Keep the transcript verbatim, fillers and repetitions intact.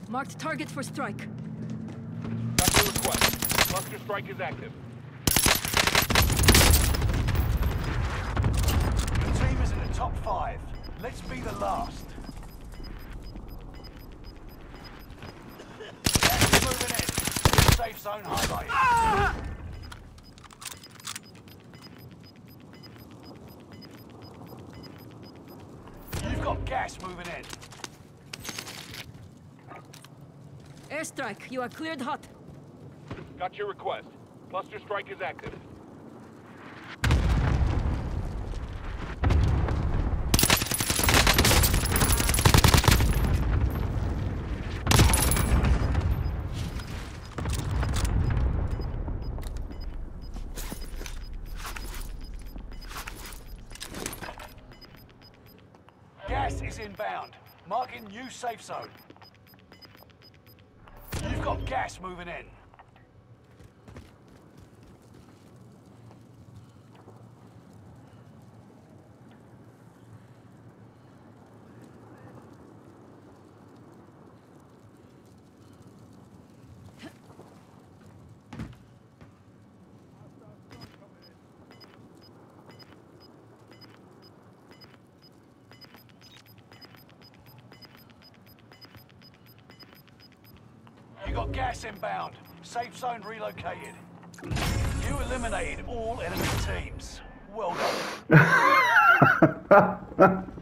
Marked target for strike. Got your request. Cluster strike is active. Your team is in the top five. Let's be the last. Gas is moving in. Safe zone highlighted. Ah! You've got gas moving in. Airstrike, you are cleared hot. Got your request. Cluster strike is active. Gas is inbound. Marking new safe zone. You've got gas moving in. You got gas inbound. Safe zone relocated. You eliminated all enemy teams. Well done.